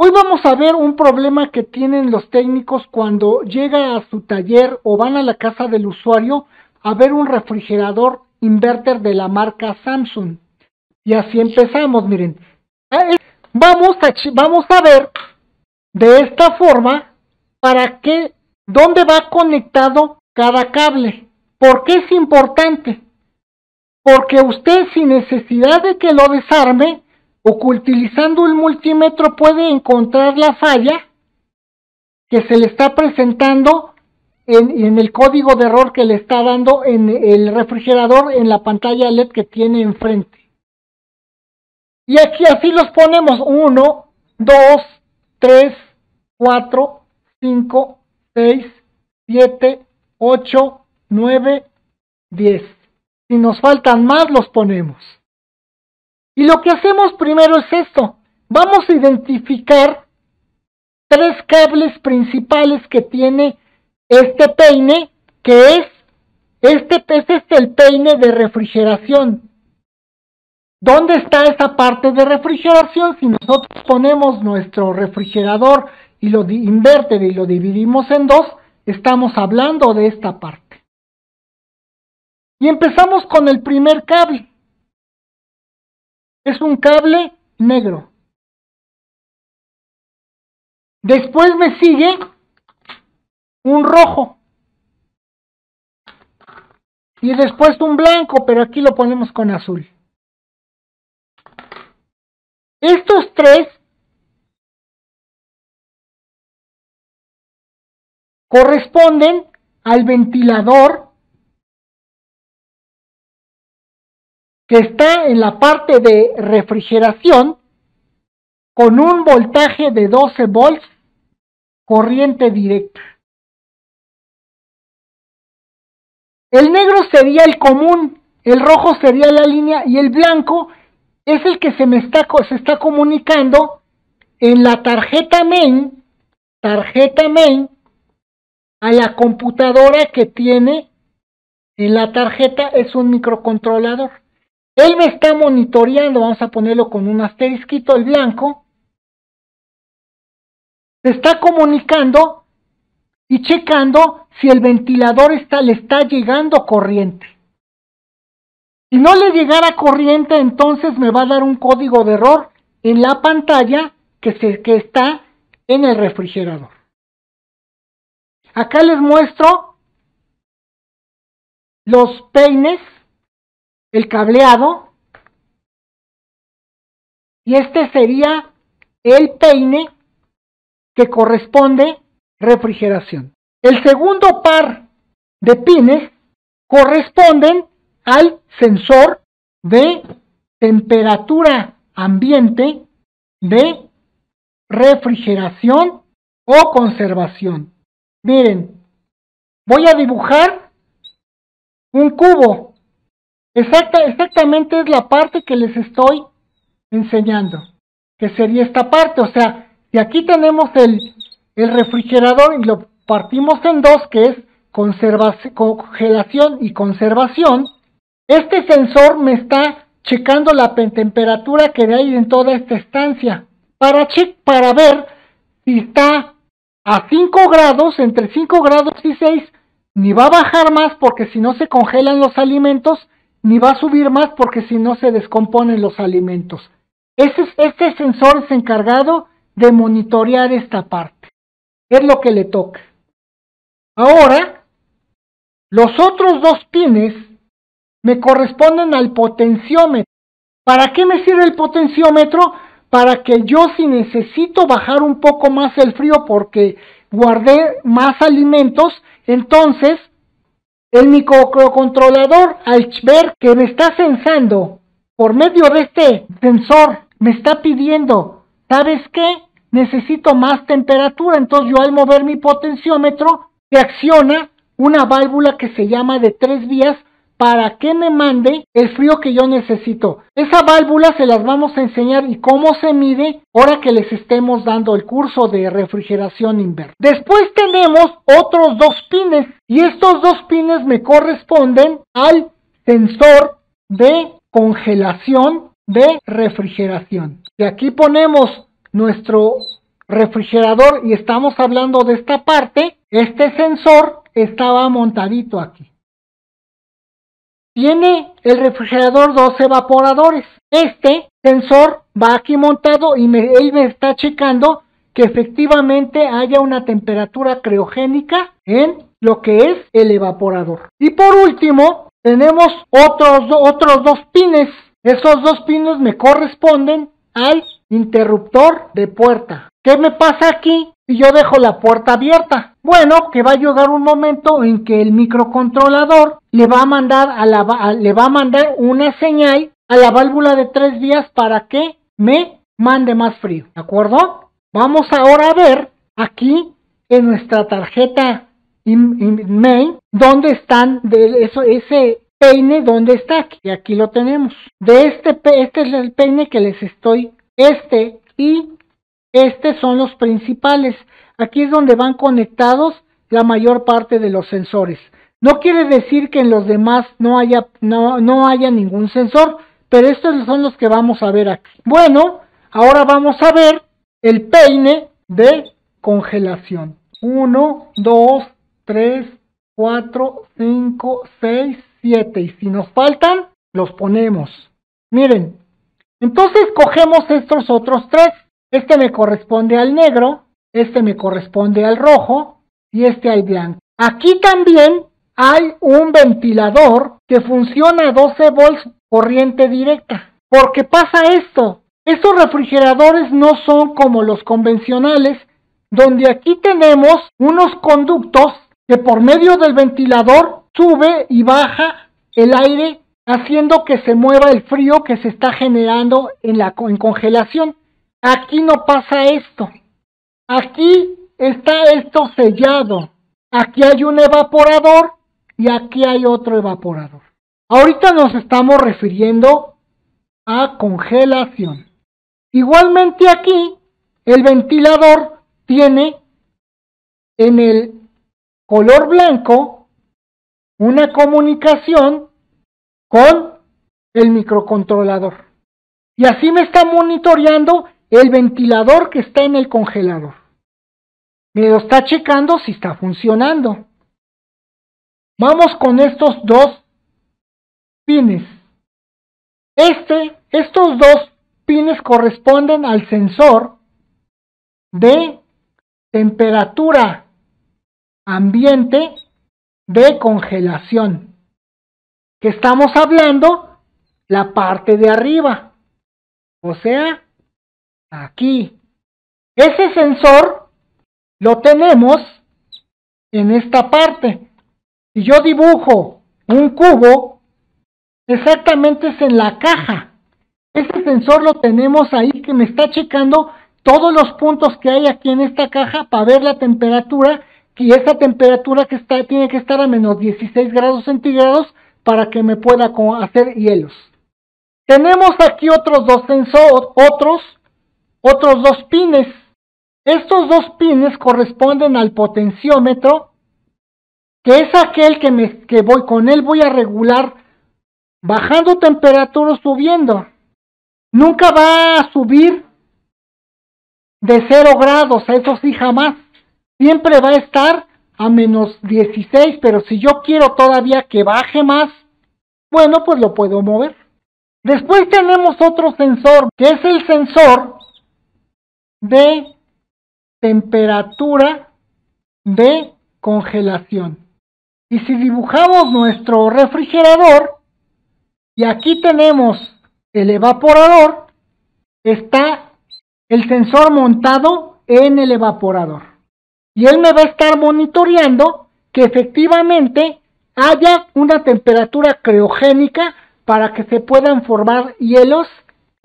Hoy vamos a ver un problema que tienen los técnicos cuando llega a su taller o van a la casa del usuario a ver un refrigerador inverter de la marca Samsung. Y así empezamos, miren. Vamos a ver de esta forma dónde va conectado cada cable. ¿Por qué es importante? Porque usted, sin necesidad de que lo desarme, o que utilizando el multímetro puede encontrar la falla que se le está presentando en el código de error que le está dando en el refrigerador en la pantalla LED que tiene enfrente. Y aquí así los ponemos: 1, 2, 3, 4, 5, 6, 7, 8, 9, 10. Si nos faltan más, los ponemos. Y lo que hacemos primero es esto. Vamos a identificar 3 cables principales que tiene este peine, que es el peine de refrigeración. ¿Dónde está esa parte de refrigeración? Si nosotros ponemos nuestro refrigerador y lo inverter y lo dividimos en 2, estamos hablando de esta parte. Y empezamos con el primer cable. Es un cable negro. Después me sigue un rojo. Y después un blanco, pero aquí lo ponemos con azul. Estos 3 corresponden al ventilador que está en la parte de refrigeración con un voltaje de 12 volts, corriente directa. El negro sería el común, el rojo sería la línea y el blanco es el que se está comunicando en la tarjeta main a la computadora que tiene en la tarjeta. Es un microcontrolador. Él me está monitoreando, vamos a ponerlo con un asterisquito, el blanco. Se está comunicando y checando si el ventilador le está llegando corriente. Si no le llegara corriente, entonces me va a dar un código de error en la pantalla que está en el refrigerador. Acá les muestro los peines, el cableado, y este sería el peine que corresponde refrigeración. El segundo par de pines corresponden al sensor de temperatura ambiente de refrigeración o conservación. Miren, voy a dibujar un cubo. Exactamente es la parte que les estoy enseñando, que sería esta parte. O sea, si aquí tenemos el refrigerador y lo partimos en 2, que es congelación y conservación, este sensor me está checando la temperatura que hay en toda esta estancia para ver si está a 5 grados, entre 5 grados y 6, ni va a bajar más porque si no se congelan los alimentos, ni va a subir más porque si no se descomponen los alimentos. Este sensor es encargado de monitorear esta parte. Es lo que le toca. Ahora, los otros 2 pines me corresponden al potenciómetro. ¿Para qué me sirve el potenciómetro? Para que yo, si necesito bajar un poco más el frío porque guardé más alimentos, entonces el microcontrolador, al ver que me está sensando por medio de este sensor, me está pidiendo, ¿sabes qué? Necesito más temperatura. Entonces yo, al mover mi potenciómetro, se acciona una válvula que se llama de 3 vías para que me mande el frío que yo necesito. Esa válvula se las vamos a enseñar y cómo se mide ahora que les estemos dando el curso de refrigeración inversa. Después tenemos otros 2 pines y estos 2 pines me corresponden al sensor de congelación de refrigeración. Y aquí ponemos nuestro refrigerador y estamos hablando de esta parte, este sensor estaba montadito aquí. Tiene el refrigerador 2 evaporadores. Este sensor va aquí montado y él me está checando que efectivamente haya una temperatura criogénica en lo que es el evaporador. Y por último, tenemos otros 2 pines. Esos 2 pines me corresponden al interruptor de puerta. ¿Qué me pasa aquí si yo dejo la puerta abierta? Bueno, que va a llegar un momento en que el microcontrolador le va a mandar una señal a la válvula de 3 vías para que me mande más frío, ¿de acuerdo? Vamos ahora a ver aquí en nuestra tarjeta main dónde están ese peine, dónde está, y aquí lo tenemos. Este es el peine que les estoy, este son los principales. Aquí es donde van conectados la mayor parte de los sensores. No quiere decir que en los demás no haya ningún sensor, pero estos son los que vamos a ver aquí. Bueno, ahora vamos a ver el peine de congelación. 1, 2, 3, 4, 5, 6, 7. Y si nos faltan, los ponemos. Miren, entonces cogemos estos otros 3. Este me corresponde al negro, este me corresponde al rojo y este al blanco. Aquí también hay un ventilador que funciona a 12 volts corriente directa. ¿Por qué pasa esto? Estos refrigeradores no son como los convencionales, donde aquí tenemos unos conductos que por medio del ventilador sube y baja el aire, haciendo que se mueva el frío que se está generando en congelación. Aquí no pasa esto. Aquí está esto sellado. Aquí hay un evaporador y aquí hay otro evaporador. Ahorita nos estamos refiriendo a congelación. Igualmente aquí el ventilador tiene en el color blanco una comunicación con el microcontrolador. Y así me está monitoreando el ventilador que está en el congelador. Me lo está checando si está funcionando. Vamos con estos 2 pines. Estos 2 pines corresponden al sensor de temperatura ambiente de congelación, que estamos hablando la parte de arriba, o sea, aquí. Ese sensor lo tenemos en esta parte. Si yo dibujo un cubo, exactamente es en la caja. Ese sensor lo tenemos ahí que me está checando todos los puntos que hay aquí en esta caja para ver la temperatura, y esa temperatura que está tiene que estar a menos 16 grados centígrados para que me pueda hacer hielos. Tenemos aquí otros 2 sensores, otros 2 pines. Estos 2 pines corresponden al potenciómetro, que es aquel que voy a regular bajando temperatura o subiendo. Nunca va a subir de 0 grados, eso sí jamás. Siempre va a estar a menos 16, pero si yo quiero todavía que baje más, bueno, pues lo puedo mover. Después tenemos otro sensor, que es el sensor de temperatura de congelación. Y si dibujamos nuestro refrigerador, y aquí tenemos el evaporador, está el sensor montado en el evaporador. Y él me va a estar monitoreando que efectivamente haya una temperatura criogénica para que se puedan formar hielos